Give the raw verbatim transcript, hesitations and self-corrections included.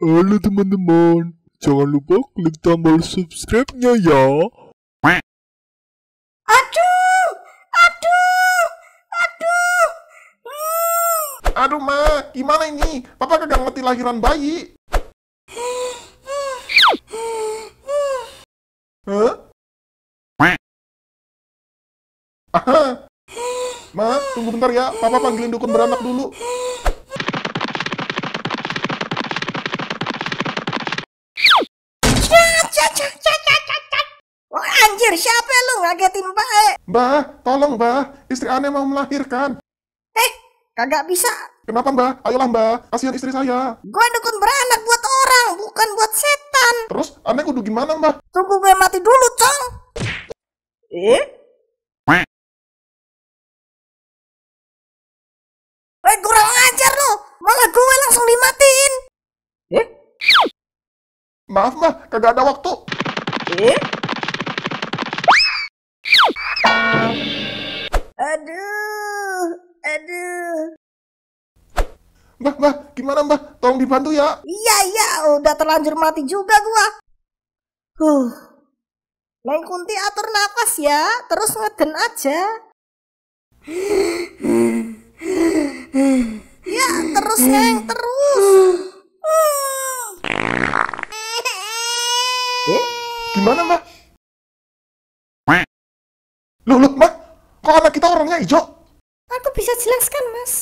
Halo teman-teman, jangan lupa klik tombol subscribe-nya ya. Aduh, aduh, aduh. Hmm. Aduh ma, gimana ini? Papa kagak ngerti lahiran bayi. Hah? Aha. Ma, tunggu bentar ya. Papa panggilin dukun beranak dulu. Oh, anjir, siapa lu ngagetin bae? Mbah, tolong mbah. Istri aneh mau melahirkan. Eh, kagak bisa. Kenapa mbah? Ayolah mbah, kasihan istri saya. Gua dukun beranak buat orang, bukan buat setan. Terus aneh kudu gimana mbah? Tunggu gue mati dulu, Cong. Eh? Eh, kurang ajar lo. Malah gue langsung dimatiin. Eh? Maaf mbah, kagak ada waktu. Eh? Aduh, aduh. Mbah, mbah, gimana mbah? Tolong dibantu ya. Iya, iya, udah terlanjur mati juga gua. Huh. Neng Kunti atur nafas ya, terus ngeden aja. Ya, terus Neng, terus. Eh? Gimana mbah? Loh, loh, mbah, kok anak kita orangnya hijau? Aku bisa jelaskan, Mas.